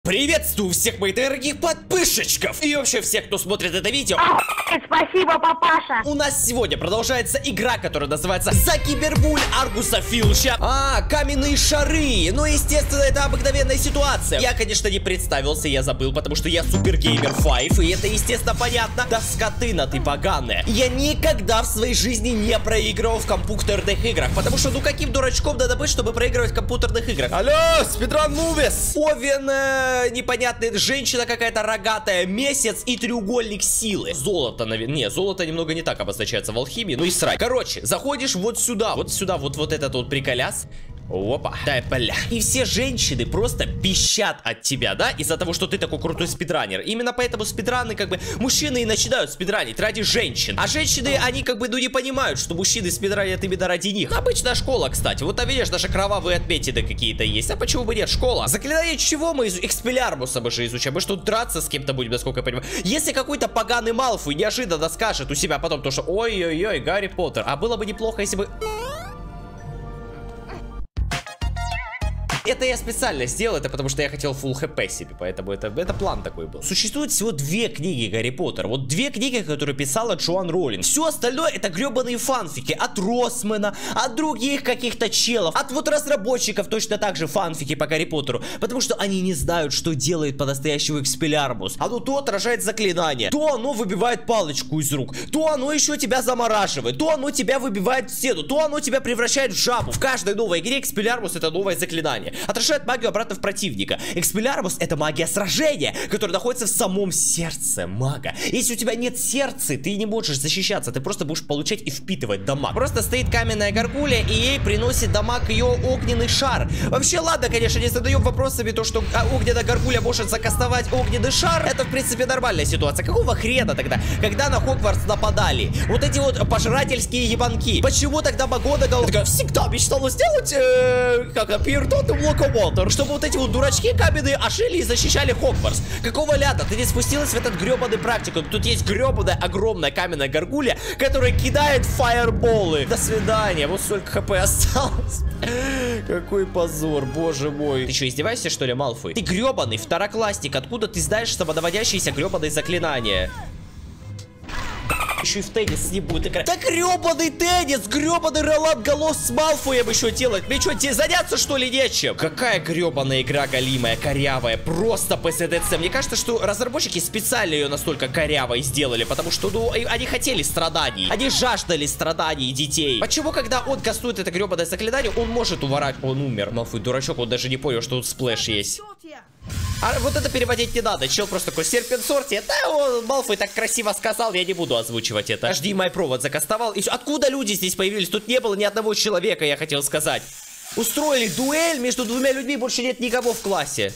Приветствую всех моих дорогих подписчиков и вообще всех, кто смотрит это видео. Спасибо, папаша. У нас сегодня продолжается игра, которая называется Закибербуль Аргуса Филча. Каменные шары. Ну, естественно, это обыкновенная ситуация. Я, конечно, не представился, я забыл, потому что я Супергеймер 5, и это, естественно, понятно. Да скотына ты поганая. Я никогда в своей жизни не проигрывал в компьютерных играх, потому что, ну, каким дурачком надо быть, чтобы проигрывать в компьютерных играх? Алло, спидран Мувис. Овен, непонятная женщина какая-то рогатая, месяц и треугольник силы. Золото, наверное. Не, золото немного не так обозначается в алхимии, ну и срать. Короче, заходишь вот сюда, вот этот вот приколяс. Опа, дай бля. И все женщины просто пищат от тебя, да, из-за того, что ты такой крутой спидранер. Именно поэтому спидраны, как бы, мужчины и начинают спидранить ради женщин. А женщины, они, как бы, ну, не понимают, что мужчины спидранят именно ради них. Обычная школа, кстати. Вот там, видишь, даже кровавые отметины какие-то есть. А почему бы нет? Школа. Заклинание чего мы изучаем? Экспеллярмуса мы же изучаем. Мы что, драться с кем-то будем, насколько я понимаю. Если какой-то поганый Малфой неожиданно скажет у себя потом то, что ой-ой-ой, Гарри Поттер. А было бы неплохо, если бы... Это я специально сделал, это потому что я хотел full хп себе, поэтому это план такой был. Существует всего 2 книги Гарри Поттера. Вот 2 книги, которые писала Джоан Роулинг. Все остальное это гребаные фанфики от Росмана, от других каких-то челов, от вот разработчиков точно так же фанфики по Гарри Поттеру. Потому что они не знают, что делает по-настоящему Экспеллярмус. Оно то отражает заклинание, то оно выбивает палочку из рук, то оно еще тебя замораживает, то оно тебя выбивает в стену, то оно тебя превращает в жабу. В каждой новой игре Экспеллярмус это новое заклинание. Отражает магию обратно в противника. Экспеллярмус это магия сражения, которая находится в самом сердце мага. Если у тебя нет сердца, ты не можешь защищаться, ты просто будешь получать и впитывать дамаг. Просто стоит каменная горгулья, и ей приносит дамаг ее огненный шар. Вообще, ладно, конечно, не задаем вопросами то, что огненная горгулья может закастовать огненный шар. Это, в принципе, нормальная ситуация. Какого хрена тогда, когда на Хогвартс нападали вот эти вот пожирательские ебанки? Почему тогда МакГонагал всегда мечтала сделать, как Пиртон и Локомотор, чтобы вот эти вот дурачки каменные ошили и защищали Хогвартс? Какого ляда? Ты не спустилась в этот гребаный практикум. Тут есть гребаная огромная каменная горгулья, которая кидает фаерболы. До свидания. Вот столько хп осталось. Какой позор, боже мой. Ты что, издеваешься, что ли, Малфой? Ты гребаный второклассник. Откуда ты знаешь самонаводящиеся гребаные заклинания? Еще и в теннис не будет играть. Да гребаный теннис, гребаный Ролан Голос с Малфоем еще делать. Мне что, тебе заняться, что ли, нечем? Какая гребаная игра галимая, корявая. Просто ПСДЦ. Мне кажется, что разработчики специально ее настолько корявой сделали, потому что, ну, они хотели страданий. Они жаждали страданий детей. Почему, когда он кастует это гребаное заклинание, он может уворачивать? Он умер. Малфой дурачок, он даже не понял, что тут сплэш есть. А вот это переводить не надо. Чел просто такой серпенсорти. Да, он, Малфой так красиво сказал, я не буду озвучивать это. HDMI провод закастовал. И все. Откуда люди здесь появились? Тут не было ни одного человека, я хотел сказать. Устроили дуэль между 2 людьми, больше нет никого в классе.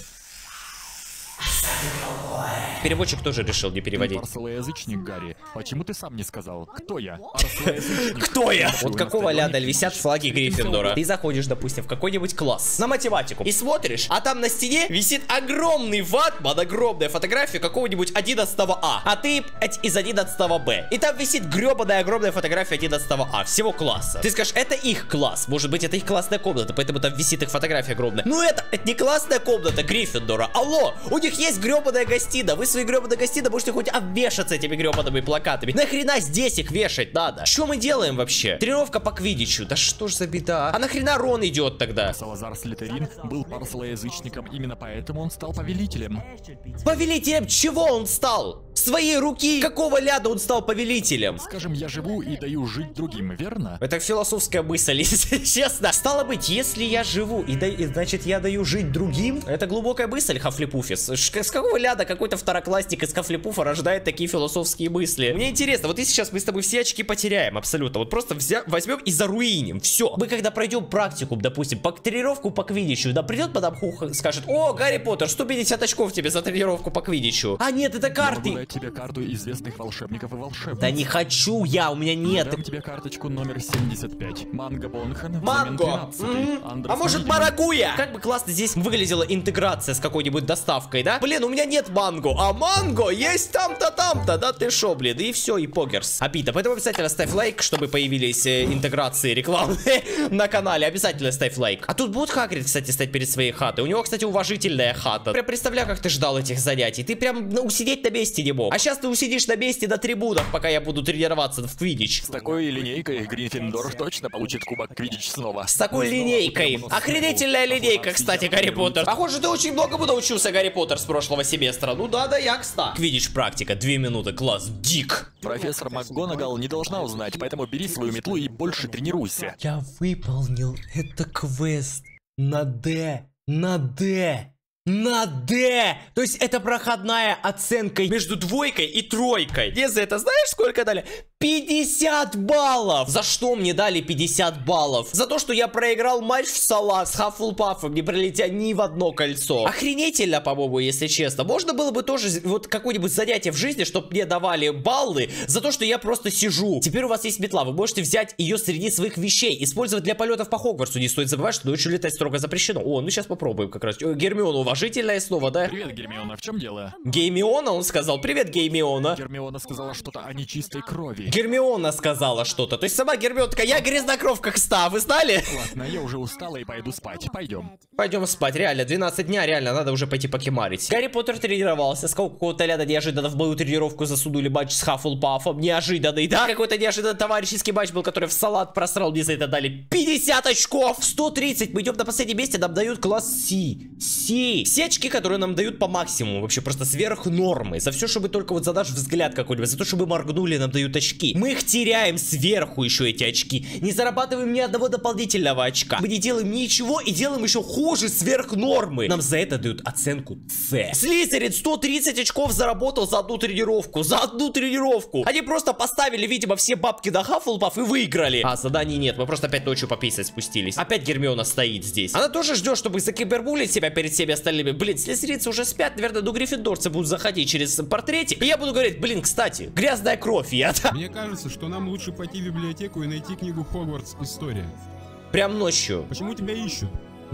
Переводчик тоже решил не переводить. Парслоязычник, Гарри. Почему ты сам не сказал? Кто я? Кто я? Вот какого ляда висят флаги Гриффиндора? Ты заходишь, допустим, в какой-нибудь класс на математику и смотришь, а там на стене висит огромный ватман, огромная фотография какого-нибудь 11А, а ты из 11Б. И там висит гребаная огромная фотография 11А, всего класса. Ты скажешь, это их класс, может быть, это их классная комната, поэтому там висит их фотография огромная. Ну это не классная комната Гриффиндора. Алло, у них есть гребаная гостиная, вы свои гребаные гостиные можете хоть обвешаться этими гребаными плакатами. Нахрена здесь их вешать надо? Что мы делаем вообще? Тренировка по квиддичу. Да что ж за беда? А нахрена Рон идет тогда? Салазар Слитерин был парслоязычником, именно поэтому он стал повелителем. Повелителем чего он стал? Своей руки? Какого ляда он стал повелителем? Скажем, я живу и даю жить другим, верно? Это философская мысль, если честно. Стало быть, если я живу и значит я даю жить другим? Это глубокая мысль, Хафлипуфис. С какого ляда какой-то второклассник из Хафлипуфа рождает такие философские мысли? Мне интересно, вот если сейчас мы с тобой все очки потеряем, абсолютно, вот просто возьмем и заруиним, все. Мы когда пройдем практику, допустим, по тренировку по квиддичу, да, придет мадам Хух, скажет: о, Гарри Поттер, 150 очков тебе за тренировку по квиддичу. А нет, это карты. тебе карту известных волшебников и волшебниц. Да не хочу я, у меня нет. Дам тебе карточку номер 75. Манго Бонхан. Манго! А может маракуйя? Как бы классно здесь выглядела интеграция с какой-нибудь доставкой, да? Блин, у меня нет манго, а манго есть там-то, там-то. Да ты шо, блин, и все, и покерс. Обидно, поэтому обязательно ставь лайк, чтобы появились интеграции рекламные на канале. Обязательно ставь лайк. А тут будет Хагрид, кстати, стать перед своей хатой. У него, кстати, уважительная хата. Прям представляю, как ты ждал этих занятий. Ты прям усидеть на месте не мог. А сейчас ты усидишь на месте на трибунах, пока я буду тренироваться в квиддич. С такой линейкой Гриффиндор точно получит кубок квиддич снова. С такой линейкой. Охренительная линейка, кстати, Гарри Поттер. Похоже, ты очень многому научился, Гарри Поттер, с прошлого семестра. Ну да, я, кстати. Квиддич практика, 2 минуты, класс, дик. Профессор МакГонагал не должна узнать, поэтому бери свою метлу и больше тренируйся. Я выполнил это квест на Д. На Д! То есть это проходная оценка между двойкой и тройкой. Мне за это знаешь, сколько дали? 50 баллов! За что мне дали 50 баллов? За то, что я проиграл матч в салат с Хаффлпафом, не пролетя ни в одно кольцо. Охренительно, по-моему, если честно. Можно было бы тоже вот какое-нибудь занятие в жизни, чтобы мне давали баллы за то, что я просто сижу. Теперь у вас есть метла, вы можете взять ее среди своих вещей, использовать для полетов по Хогвартсу. Не стоит забывать, что ночью летать строго запрещено. О, ну сейчас попробуем как раз. Гермиона, уважительное слово, да? Привет, Гермиона, в чем дело? Геймиона, он сказал. Привет, Геймиона. Гермиона сказала что-то о нечистой крови. Гермиона сказала что-то. То есть сама Гермиона такая, я грязнокровка кста, вы знали? Ладно, я уже устала и пойду спать. Пойдем. Пойдем спать, реально, 12 дня, реально, надо уже пойти покемарить. Гарри Поттер тренировался, с какого-то ляда неожиданно в мою тренировку засунули матч с Хаффлпафом. Неожиданный, да? Какой-то неожиданный товарищеский матч был, который в салат просрал, мне за это дали 50 очков! 130, мы идем на последнем месте, нам дают класс С. Все очки, которые нам дают по максимуму, вообще просто сверх нормы. За все, чтобы только вот за наш взгляд какой-нибудь, за то, чтобы моргнули, нам дают очки. Мы их теряем сверху еще эти очки. Не зарабатываем ни одного дополнительного очка. Мы не делаем ничего и делаем еще хуже сверх нормы. Нам за это дают оценку С. Слизерин 130 очков заработал за одну тренировку. За одну тренировку. Они просто поставили, видимо, все бабки на Хаффлпаф и выиграли. А заданий нет, мы просто опять ночью пописать спустились. Опять Гермиона стоит здесь. Она тоже ждет, чтобы закибербулить себя перед всеми остальными. Блин, слизеринцы уже спят, наверное, до гриффиндорцы будут заходить через портретик. И я буду говорить, блин, кстати, грязная кровь, Мне кажется, что нам лучше пойти в библиотеку и найти книгу Хогвартс История. Прям ночью. Почему тебя ищут?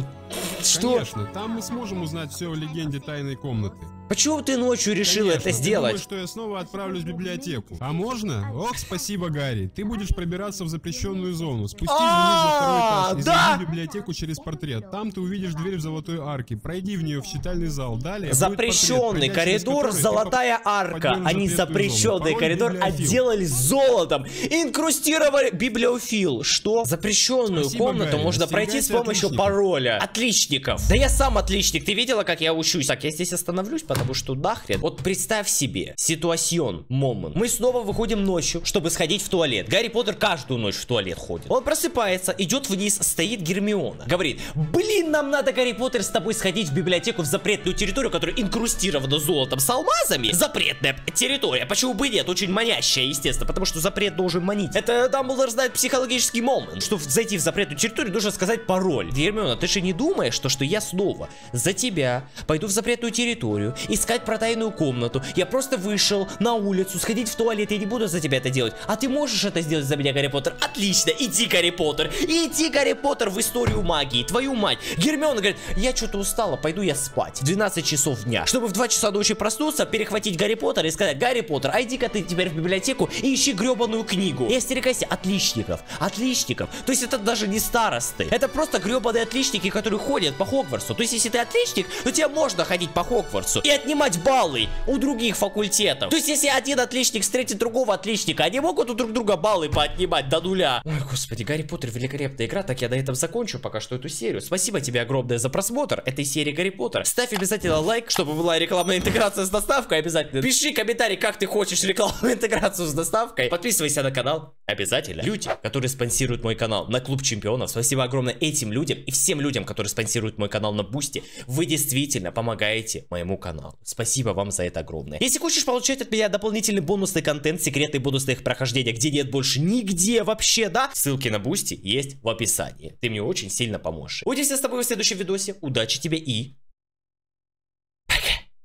Что? Конечно, там мы сможем узнать все о легенде тайной комнаты. Почему ты ночью решил Конечно, это сделать? Думаю, что я снова отправлюсь в библиотеку. А можно? Ох, спасибо, Гарри. Ты будешь пробираться в запрещенную зону. Спустись вниз за второй этаж и зайди в библиотеку через портрет. Там ты увидишь дверь в золотой арке. Пройди в нее в читальный зал. Далее запрещенный коридор, золотая арка. Они запрещенный коридор отделали золотом. Инкрустировали библиофил. Что? Запрещенную комнату можно пройти с помощью пароля. Отличников. Да я сам отличник. Ты видела, как я учусь? Так, я здесь остановлюсь, потому что нахрен. Вот представь себе, ситуацион, момент. Мы снова выходим ночью, чтобы сходить в туалет. Гарри Поттер каждую ночь в туалет ходит. Он просыпается, идет вниз, стоит Гермиона. Говорит, блин, нам надо, Гарри Поттер, с тобой сходить в библиотеку в запретную территорию, которая инкрустирована золотом с алмазами. Запретная территория. Почему бы нет? Очень манящая, естественно, потому что запрет должен манить. Это Дамблдор знает психологический момент. Чтобы зайти в запретную территорию, нужно сказать пароль. Гермиона, ты же не думаешь, что я снова за тебя пойду в запретную территорию, искать про тайную комнату. Я просто вышел на улицу, сходить в туалет, я не буду за тебя это делать. А ты можешь это сделать за меня, Гарри Поттер? Отлично, иди, Гарри Поттер. Иди, Гарри Поттер, в историю магии. Твою мать. Гермиона говорит, я что-то устала, пойду я спать. 12 часов дня. Чтобы в 2 часа ночи проснуться, перехватить Гарри Поттера и сказать, Гарри Поттер, а иди-ка ты теперь в библиотеку и ищи гребаную книгу. И остерегайся отличников. Отличников. То есть это даже не старосты. Это просто гребаные отличники, которые ходят по Хогвартсу. То есть если ты отличник, то тебе можно ходить по Хогвартсу и отнимать баллы у других факультетов. То есть если один отличник встретит другого отличника, они могут у друг друга баллы поотнимать до нуля. Ой, господи, Гарри Поттер, великолепная игра. Так я на этом закончу пока что эту серию. Спасибо тебе огромное за просмотр этой серии Гарри Поттер. Ставь обязательно лайк, чтобы была рекламная интеграция с доставкой. Обязательно пиши комментарий, как ты хочешь рекламную интеграцию с доставкой. Подписывайся на канал. Обязательно. Люди, которые спонсируют мой канал на Клуб Чемпионов. Спасибо огромное этим людям и всем людям, которые спонсируют мой канал на Бусти. Вы действительно помогаете моему каналу. Спасибо вам за это огромное. Если хочешь получать от меня дополнительный бонусный контент, секретные бонусные их прохождения, где нет больше нигде вообще, да? Ссылки на Бусти есть в описании. Ты мне очень сильно поможешь. Увидимся с тобой в следующем видосе. Удачи тебе и